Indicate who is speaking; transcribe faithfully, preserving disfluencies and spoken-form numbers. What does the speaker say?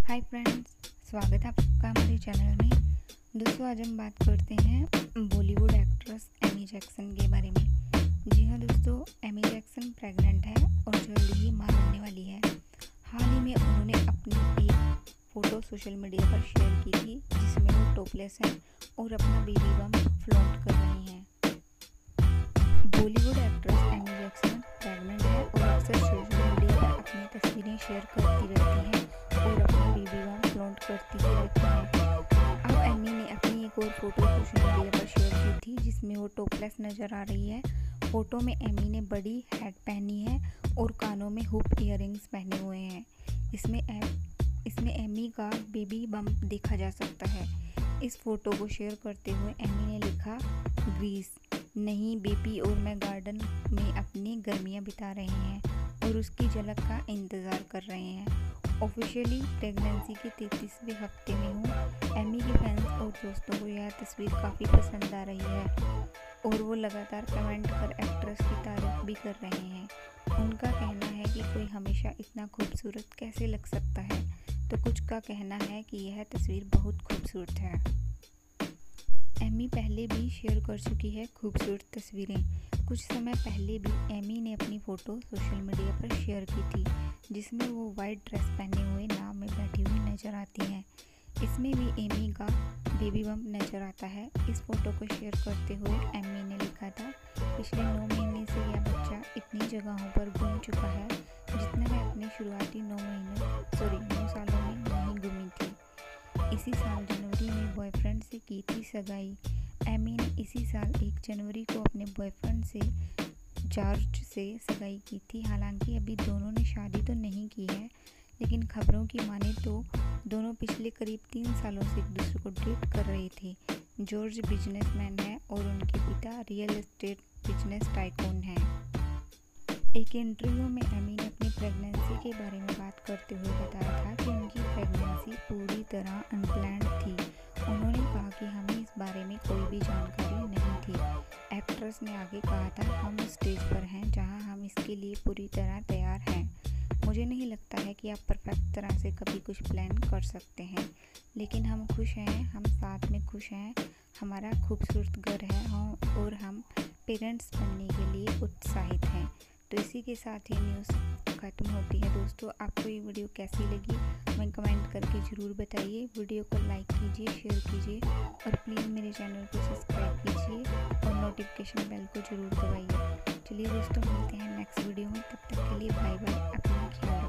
Speaker 1: Hi friends, स्वागत है आपका हमारे चैनल में। दोस्तों, आज हम बात करते हैं बॉलीवुड एक्ट्रेस एमी जैक्सन के बारे में। जी हाँ दोस्तों, एमी जैक्सन प्रेग्नेंट है और जल्द ही मां बनने वाली है। हाल ही में उन्होंने अपनी एक फ़ोटो सोशल मीडिया पर शेयर की थी जिसमें वो टॉपलेस हैं और अपना बेबी बम्प फ्लॉन्ट कर रही हैं। Bollywood actress Amy Jackson pregnant है और अक्सर सोशल मीडिया पर अपनी तस्वीरें शेयर करती रहती हैं और अपना बेबी बम्प फ्लॉन्ट करती ही रहती हैं। अब एमी ने अपनी एक और फोटो सोशल मीडिया पर शेयर की थी जिसमें वो टॉपलेस नजर आ रही है। फोटो में एमी ने बड़ी हैट पहनी है और कानों में हुप इयररिंग्स पहने हुए हैं। इसमें एम, इसमें एमी का बेबी बम्प देखा जा सकता है। इस फोटो को शेयर करते हुए एमी ने लिखा, ग्रीस नहीं बेबी और मैं गार्डन में अपनी गर्मियाँ बिता रहे हैं और उसकी झलक का इंतज़ार कर रहे हैं। ऑफिशियली प्रेगनेंसी के तैंतीसवें हफ्ते में हूँ। एमी के फैंस और दोस्तों को यह तस्वीर काफ़ी पसंद आ रही है और वो लगातार कमेंट कर एक्ट्रेस की तारीफ भी कर रहे हैं। उनका कहना है कि कोई हमेशा इतना खूबसूरत कैसे लग सकता है, तो कुछ का कहना है कि यह तस्वीर बहुत खूबसूरत है। एमी पहले भी शेयर कर चुकी है खूबसूरत तस्वीरें। कुछ समय पहले भी एमी ने अपनी फ़ोटो सोशल मीडिया पर शेयर की थी जिसमें वो वाइट ड्रेस पहने हुए नाव में बैठी हुई नजर आती हैं। इसमें भी एमी का बेबी बम्प नजर आता है। इस फोटो को शेयर करते हुए एमी ने लिखा था, पिछले नौ महीने से यह बच्चा इतनी जगहों पर घूम चुका है जितना मैं अपने शुरुआती नौ महीनों सॉरी नौ सालों में नहीं घूमी थी। इसी साल जनवरी में बॉयफ्रेंड से की थी सगाई। एमी ने इसी साल एक जनवरी को अपने बॉयफ्रेंड से जॉर्ज से सगाई की थी। हालांकि अभी दोनों ने शादी तो नहीं की है, लेकिन खबरों की माने तो दोनों पिछले करीब तीन सालों से एक दूसरे को डेट कर रहे थे। जॉर्ज बिजनेसमैन है और उनके पिता रियल एस्टेट बिजनेस टाइकून हैं। एक इंटरव्यू में एमी ने अपनी प्रेगनेंसी के बारे में बात करते हुए बताया था कि उनकी प्रेगनेंसी पूरी तरह अनप्लान्ड थी। उन्होंने कहा कि हमें इस बारे में कोई भी जानकारी नहीं थी। एक्ट्रेस ने आगे कहा था, हम उस स्टेज पर हैं जहां हम इसके लिए पूरी तरह तैयार हैं। मुझे नहीं लगता है कि आप परफेक्ट तरह से कभी कुछ प्लान कर सकते हैं, लेकिन हम खुश हैं, हम साथ में खुश हैं। हमारा खूबसूरत घर है और हम पेरेंट्स बनने के लिए उत्साहित हैं। तो इसी के साथ ही न्यूज़ खत्म होती है। दोस्तों, आपको ये वीडियो कैसी लगी हमें कमेंट करके ज़रूर बताइए। वीडियो को लाइक कीजिए, शेयर कीजिए और प्लीज़ मेरे चैनल को सब्सक्राइब कीजिए और नोटिफिकेशन बेल को ज़रूर दबाइए। चलिए दोस्तों, मिलते हैं नेक्स्ट वीडियो में। तब तक के लिए बाय बाय। अपना ख्याल